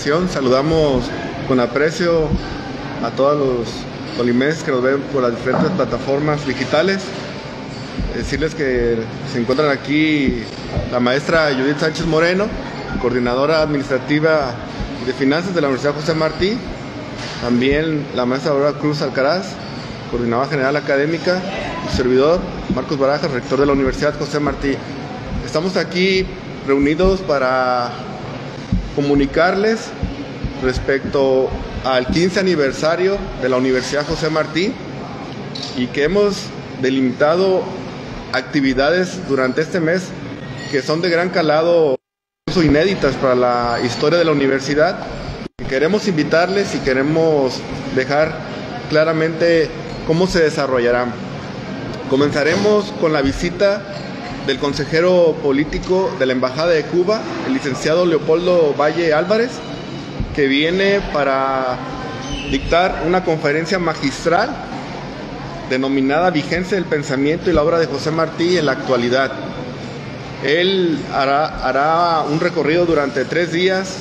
Saludamos con aprecio a todos los colimenses que nos ven por las diferentes plataformas digitales. Decirles que se encuentran aquí la maestra Judith Sánchez Moreno, coordinadora administrativa de finanzas de la Universidad José Martí, también la maestra Aurora Cruz Alcaraz, coordinadora general académica, y servidor Marcos Barajas, rector de la Universidad José Martí. Estamos aquí reunidos para comunicarles respecto al 15 aniversario de la Universidad José Martí y que hemos delimitado actividades durante este mes que son de gran calado, incluso inéditas para la historia de la universidad. Y queremos invitarles y queremos dejar claramente cómo se desarrollarán. Comenzaremos con la visita del consejero político de la Embajada de Cuba, el licenciado Leopoldo Valle Álvarez, que viene para dictar una conferencia magistral denominada Vigencia del Pensamiento y la Obra de José Martí en la Actualidad. Él hará un recorrido durante 3 días,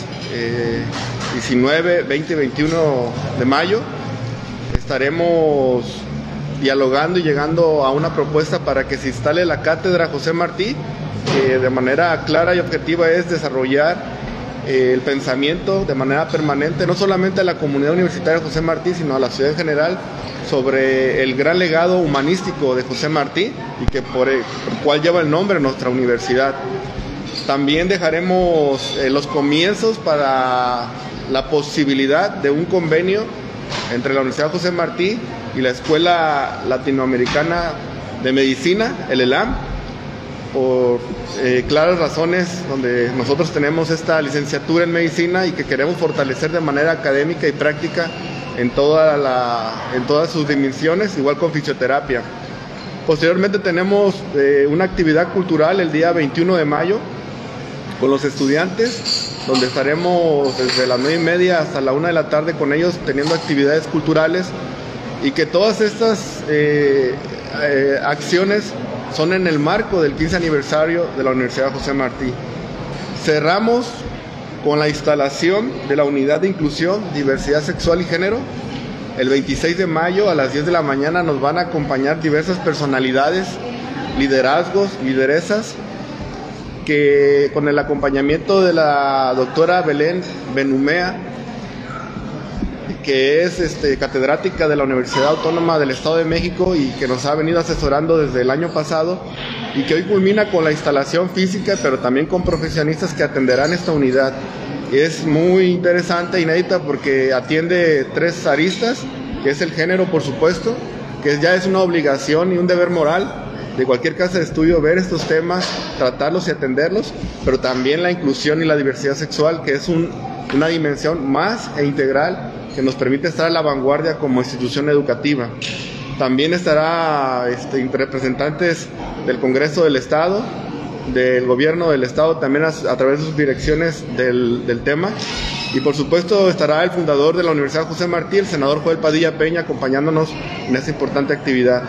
19, 20 y 21 de mayo. Estaremos dialogando y llegando a una propuesta para que se instale la Cátedra José Martí, que de manera clara y objetiva es desarrollar el pensamiento de manera permanente, no solamente a la comunidad universitaria José Martí, sino a la ciudad en general, sobre el gran legado humanístico de José Martí y que por el cual lleva el nombre de nuestra universidad. También dejaremos los comienzos para la posibilidad de un convenio entre la Universidad José Martí y la Escuela Latinoamericana de Medicina, el ELAM, por claras razones donde nosotros tenemos esta licenciatura en medicina y que queremos fortalecer de manera académica y práctica en todas sus dimensiones, igual con fisioterapia. Posteriormente tenemos una actividad cultural el día 21 de mayo con los estudiantes, donde estaremos desde las 9:30 hasta la 1 de la tarde con ellos teniendo actividades culturales, y que todas estas acciones son en el marco del 15 aniversario de la Universidad José Martí. Cerramos con la instalación de la Unidad de Inclusión, Diversidad Sexual y Género. El 26 de mayo a las 10 de la mañana nos van a acompañar diversas personalidades, liderazgos, lideresas, que con el acompañamiento de la doctora Belén Benumea, que es catedrática de la Universidad Autónoma del Estado de México y que nos ha venido asesorando desde el año pasado, y que hoy culmina con la instalación física, pero también con profesionistas que atenderán esta unidad. Es muy interesante e inédita porque atiende 3 aristas, que es el género, por supuesto, que ya es una obligación y un deber moral de cualquier casa de estudio ver estos temas, tratarlos y atenderlos, pero también la inclusión y la diversidad sexual, que es una dimensión más e integral que nos permite estar a la vanguardia como institución educativa. También estará representantes del Congreso del Estado, del Gobierno del Estado, también a través de sus direcciones del tema. Y por supuesto estará el fundador de la Universidad José Martí, el senador Joel Padilla Peña, acompañándonos en esta importante actividad.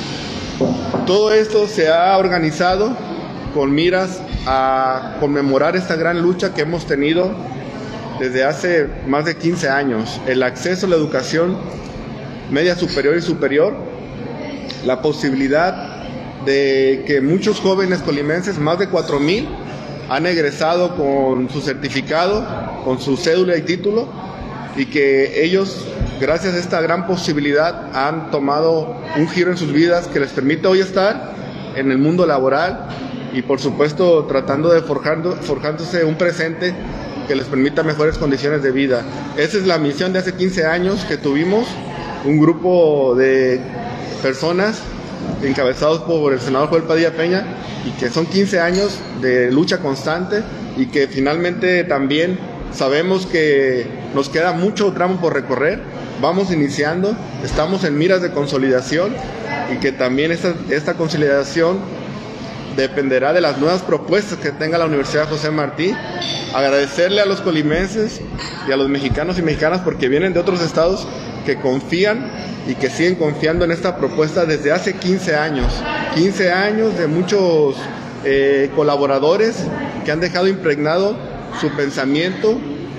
Todo esto se ha organizado con miras a conmemorar esta gran lucha que hemos tenido desde hace más de 15 años, el acceso a la educación media superior y superior, la posibilidad de que muchos jóvenes colimenses, más de 4,000, han egresado con su certificado, con su cédula y título, y que ellos, gracias a esta gran posibilidad, han tomado un giro en sus vidas que les permite hoy estar en el mundo laboral y por supuesto tratando de forjándose un presente que les permita mejores condiciones de vida. Esa es la misión de hace 15 años que tuvimos, un grupo de personas encabezados por el senador Joel Padilla Peña, y que son 15 años de lucha constante y que finalmente también sabemos que nos queda mucho tramo por recorrer. Vamos iniciando, estamos en miras de consolidación y que también esta consolidación dependerá de las nuevas propuestas que tenga la Universidad José Martí. Agradecerle a los colimenses y a los mexicanos y mexicanas porque vienen de otros estados que confían y que siguen confiando en esta propuesta desde hace 15 años. 15 años de muchos colaboradores que han dejado impregnado su pensamiento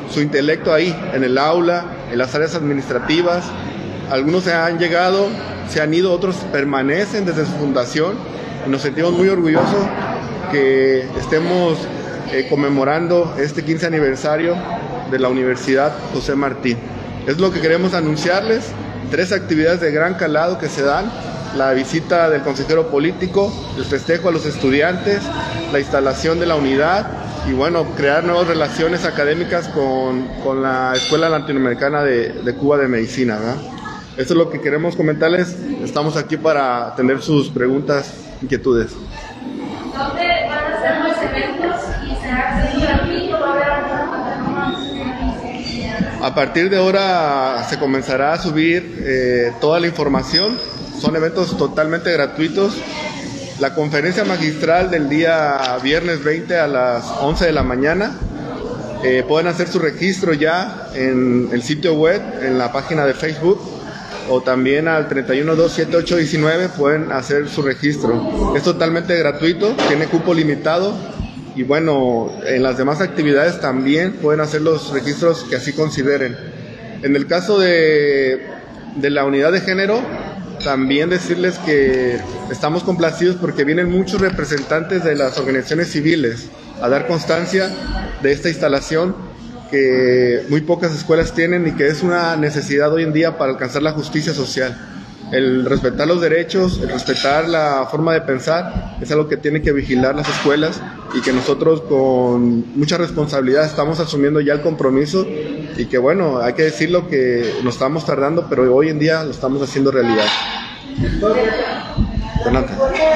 su intelecto ahí, en el aula, en las áreas administrativas. Algunos se han llegado, se han ido, otros permanecen desde su fundación, y nos sentimos muy orgullosos que estemos conmemorando este 15 aniversario de la Universidad José Martí. Es lo que queremos anunciarles, 3 actividades de gran calado que se dan: la visita del consejero político, el festejo a los estudiantes, la instalación de la unidad y bueno, crear nuevas relaciones académicas con la Escuela Latinoamericana de Cuba de Medicina, ¿verdad? Eso es lo que queremos comentarles. Estamos aquí para atender sus preguntas, inquietudes. ¿Dónde van a ser los eventos y será gratuito? ¿Va a haber alguna plataforma? A partir de ahora se comenzará a subir toda la información. Son eventos totalmente gratuitos. La conferencia magistral del día viernes 20 a las 11 de la mañana. Pueden hacer su registro ya en el sitio web, en la página de Facebook, o también al 31-278-19 pueden hacer su registro. Es totalmente gratuito, tiene cupo limitado y bueno, en las demás actividades también pueden hacer los registros que así consideren. En el caso de la unidad de género, también decirles que estamos complacidos porque vienen muchos representantes de las organizaciones civiles a dar constancia de esta instalación que muy pocas escuelas tienen y que es una necesidad hoy en día para alcanzar la justicia social. El respetar los derechos, el respetar la forma de pensar es algo que tienen que vigilar las escuelas y que nosotros con mucha responsabilidad estamos asumiendo ya el compromiso y que bueno, hay que decirlo que nos estamos tardando, pero hoy en día lo estamos haciendo realidad. Fernanda.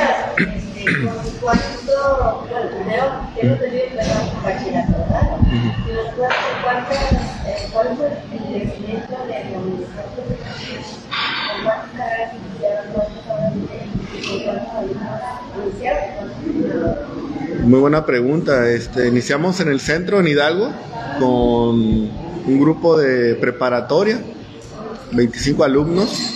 Muy buena pregunta. Iniciamos en el centro, en Hidalgo, con un grupo de preparatoria, 25 alumnos,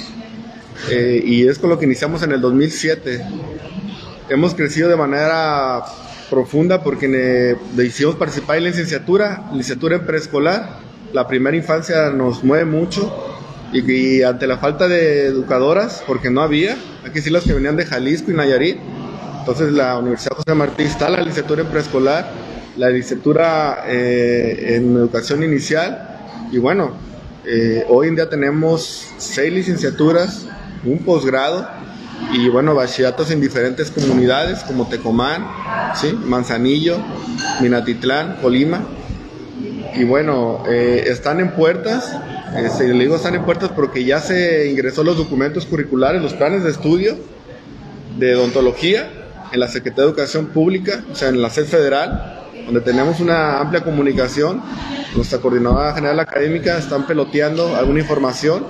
y es con lo que iniciamos en el 2007. Hemos crecido de manera profunda porque hicimos participar en la licenciatura en preescolar. La primera infancia nos mueve mucho y ante la falta de educadoras, porque no había, hay que decir las que venían de Jalisco y Nayarit, entonces la Universidad José Martí está la licenciatura en preescolar, la licenciatura en educación inicial y bueno, hoy en día tenemos 6 licenciaturas, un posgrado y bueno, bachilleratos en diferentes comunidades como Tecomán, ¿sí? Manzanillo, Minatitlán, Colima. Y bueno, están en puertas, le digo están en puertas porque ya se ingresó los documentos curriculares, los planes de estudio de odontología en la Secretaría de Educación Pública, o sea, en la SED federal, donde tenemos una amplia comunicación. Nuestra coordinadora general académica están peloteando alguna información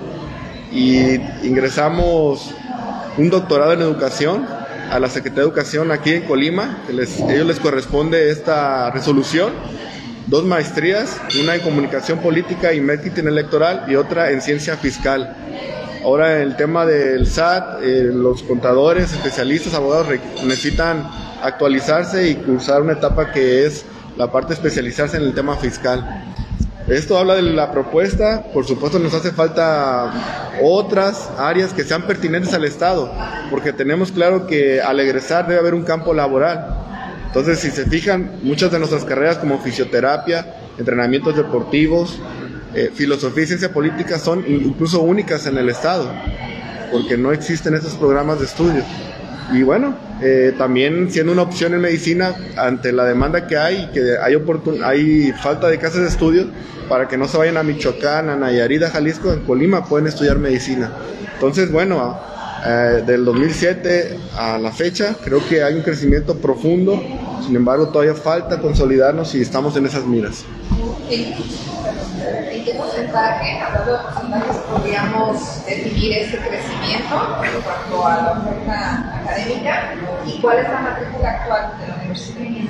y ingresamos un doctorado en educación a la Secretaría de Educación aquí en Colima, que ellos les corresponde esta resolución, 2 maestrías, una en comunicación política y marketing electoral y otra en ciencia fiscal. Ahora en el tema del SAT, los contadores, especialistas, abogados necesitan actualizarse y cursar una etapa que es la parte de especializarse en el tema fiscal. Esto habla de la propuesta. Por supuesto nos hace falta otras áreas que sean pertinentes al Estado, porque tenemos claro que al egresar debe haber un campo laboral. Entonces, si se fijan, muchas de nuestras carreras como fisioterapia, entrenamientos deportivos, filosofía y ciencia política son incluso únicas en el Estado, porque no existen esos programas de estudio. Y bueno, también siendo una opción en medicina ante la demanda que hay, que hay falta de casas de estudio, para que no se vayan a Michoacán, a Nayarit, a Jalisco, en Colima pueden estudiar medicina. Entonces, bueno, del 2007 a la fecha, creo que hay un crecimiento profundo, sin embargo todavía falta consolidarnos y estamos en esas miras. ¿En qué porcentaje, hablando de porcentajes, podríamos definir ese crecimiento en cuanto a la oferta académica y cuál es la matrícula actual de la universidad?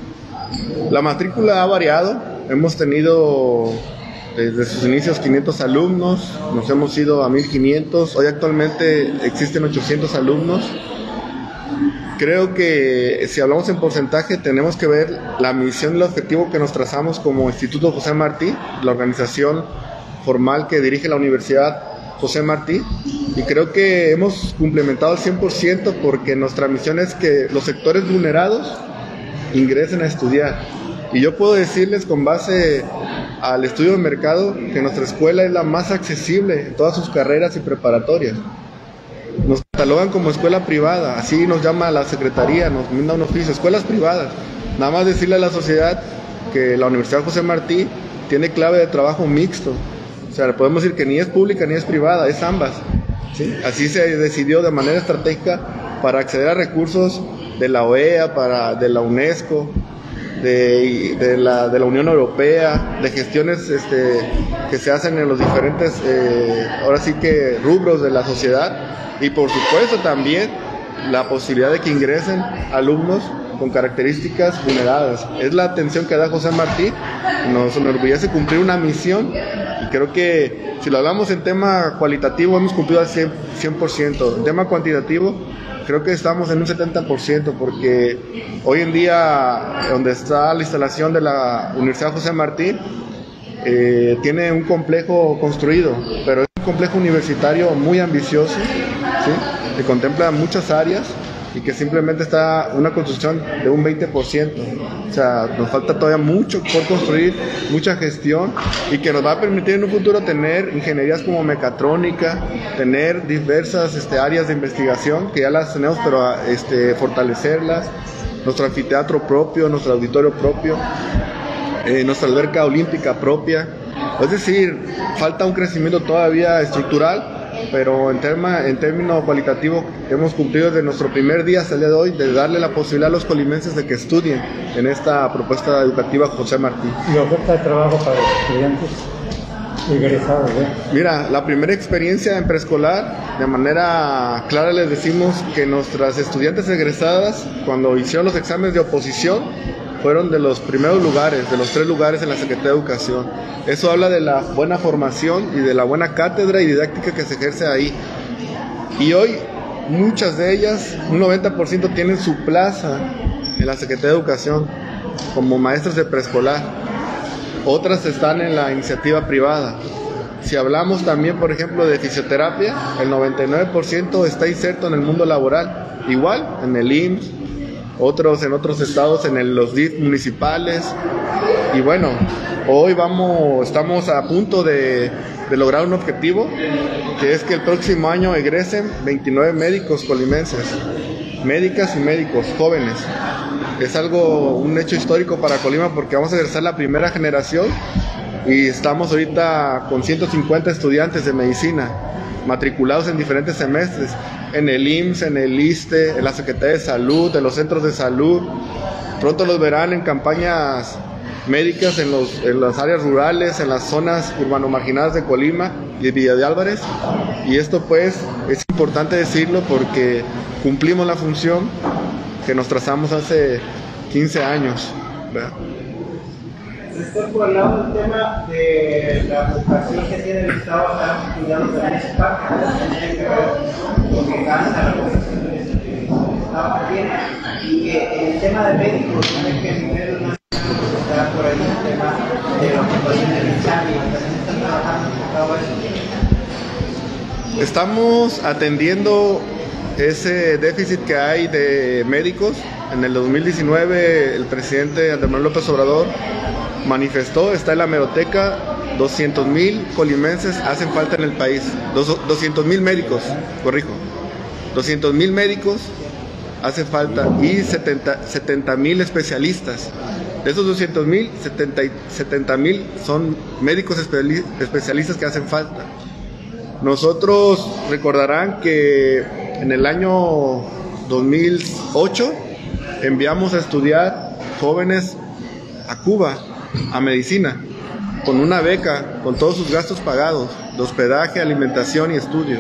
La matrícula ha variado, hemos tenido desde sus inicios 500 alumnos, nos hemos ido a 1500, hoy actualmente existen 800 alumnos Creo que si hablamos en porcentaje tenemos que ver la misión y el objetivo que nos trazamos como Instituto José Martí, la organización formal que dirige la Universidad José Martí, y creo que hemos complementado al 100% porque nuestra misión es que los sectores vulnerados ingresen a estudiar. Y yo puedo decirles con base al estudio de mercado que nuestra escuela es la más accesible en todas sus carreras y preparatorias. Nos catalogan como escuela privada, así nos llama la secretaría, nos manda un oficio, escuelas privadas. Nada más decirle a la sociedad que la Universidad José Martí tiene clave de trabajo mixto. O sea, podemos decir que ni es pública ni es privada, es ambas, ¿sí? Así se decidió de manera estratégica para acceder a recursos de la OEA, de la UNESCO, de la Unión Europea, de gestiones que se hacen en los diferentes, ahora sí que rubros de la sociedad, y por supuesto también la posibilidad de que ingresen alumnos con características vulneradas. Es la atención que da José Martí, nos enorgullece cumplir una misión, y creo que si lo hablamos en tema cualitativo hemos cumplido al 100%, en tema cuantitativo creo que estamos en un 70%, porque hoy en día donde está la instalación de la Universidad José Martí tiene un complejo construido, pero es un complejo universitario muy ambicioso, ¿sí? Que contempla muchas áreas y que simplemente está una construcción de un 20%. O sea, nos falta todavía mucho por construir, mucha gestión, y que nos va a permitir en un futuro tener ingenierías como mecatrónica, tener diversas áreas de investigación, que ya las tenemos, pero fortalecerlas, nuestro anfiteatro propio, nuestro auditorio propio, nuestra alberca olímpica propia. Es decir, falta un crecimiento todavía estructural, pero en términos cualitativos hemos cumplido desde nuestro primer día hasta el día de hoy de darle la posibilidad a los colimenses de que estudien en esta propuesta educativa José Martí. ¿Y oferta de trabajo para estudiantes egresados? Mira, la primera experiencia en preescolar, de manera clara les decimos que nuestras estudiantes egresadas, cuando hicieron los exámenes de oposición, fueron de los primeros lugares, de los 3 lugares en la Secretaría de Educación. Eso habla de la buena formación y de la buena cátedra y didáctica que se ejerce ahí. Y hoy muchas de ellas, un 90%, tienen su plaza en la Secretaría de Educación como maestras de preescolar. Otras están en la iniciativa privada. Si hablamos también, por ejemplo, de fisioterapia, el 99% está inserto en el mundo laboral, igual en el IMSS, otros en otros estados, en los DIF municipales. Y bueno, hoy estamos a punto de lograr un objetivo, que es que el próximo año egresen 29 médicos colimenses, médicas y médicos jóvenes. Es un hecho histórico para Colima, porque vamos a egresar la primera generación y estamos ahorita con 150 estudiantes de medicina matriculados en diferentes semestres, en el IMSS, en el ISSSTE, en la Secretaría de Salud, en los centros de salud. Pronto los verán en campañas médicas en las áreas rurales, en las zonas urbano-marginadas de Colima y de Villa de Álvarez. Y esto pues es importante decirlo porque cumplimos la función que nos trazamos hace 15 años, ¿verdad? Respecto al lado del tema de la vocación que tiene el Estado a cuidados de municipal, que tiene que ver con que gasta la vocación que el Estado tiene, y que en el tema de médicos tiene que nivel está por ahí el tema de la ocupación del examen, y también están trabajando en todo eso. Estamos atendiendo ese déficit que hay de médicos. En el 2019 el presidente Andrés Manuel López Obrador manifestó, está en la hemeroteca, 200,000 colimenses hacen falta en el país. 200,000 médicos, corrijo. 200,000 médicos hace falta y 70,000 especialistas. De esos 200,000, 70,000 son médicos especialistas que hacen falta. Nosotros recordarán que en el año 2008 enviamos a estudiar jóvenes a Cuba, a medicina, con una beca, con todos sus gastos pagados, de hospedaje, alimentación y estudio.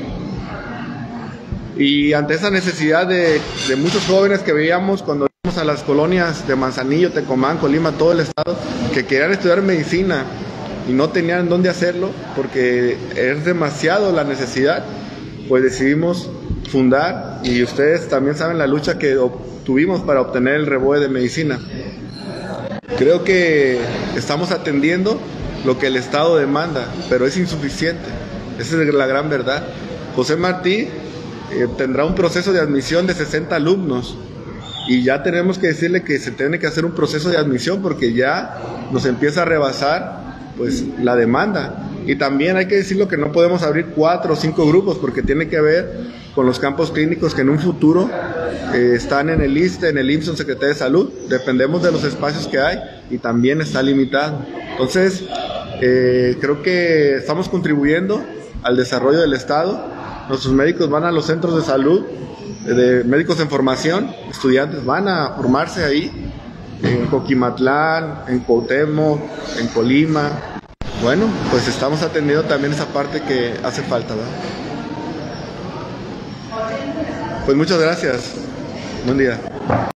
Y ante esa necesidad de muchos jóvenes que veíamos cuando íbamos a las colonias de Manzanillo, Tecomán, Colima, todo el estado, que querían estudiar medicina y no tenían dónde hacerlo porque es demasiado la necesidad, pues decidimos fundar y ustedes también saben la lucha que tuvimos para obtener el REBOE de medicina. Creo que estamos atendiendo lo que el Estado demanda, pero es insuficiente. Esa es la gran verdad. José Martí tendrá un proceso de admisión de 60 alumnos y ya tenemos que decirle que se tiene que hacer un proceso de admisión porque ya nos empieza a rebasar pues la demanda. Y también hay que decirlo que no podemos abrir 4 o 5 grupos porque tiene que ver con los campos clínicos que en un futuro están en el ISSSTE, en el IMSS, en Secretaría de Salud. Dependemos de los espacios que hay y también está limitado. Entonces, creo que estamos contribuyendo al desarrollo del Estado. Nuestros médicos van a los centros de salud, de médicos en formación, estudiantes van a formarse ahí, en Coquimatlán, en Cuauhtémoc, en Colima. Bueno, pues estamos atendiendo también esa parte que hace falta, ¿verdad? Pues muchas gracias. Buen día.